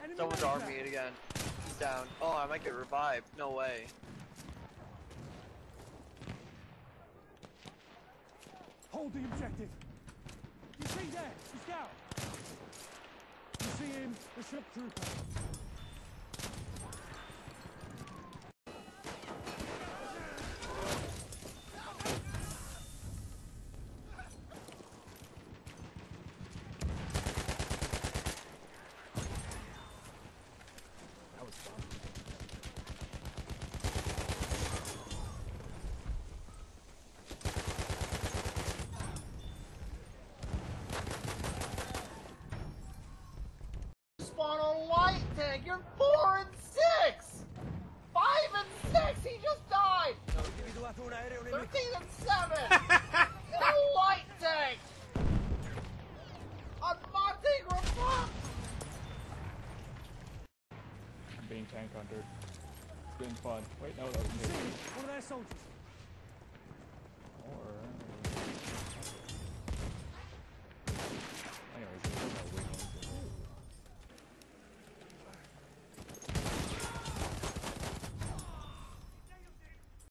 Someone's armed me again. He's down. Oh, I might get revived. No way. Hold the objective. You see there, the scout. You see him, the shock trooper. Spawn a light tank. You're 4 and 6. 5 and 6. He just died. 13 and 7. A light tank. On Monte Grappa. I'm being tank hunted. It's been fun. Wait, no, that was me. One of their soldiers.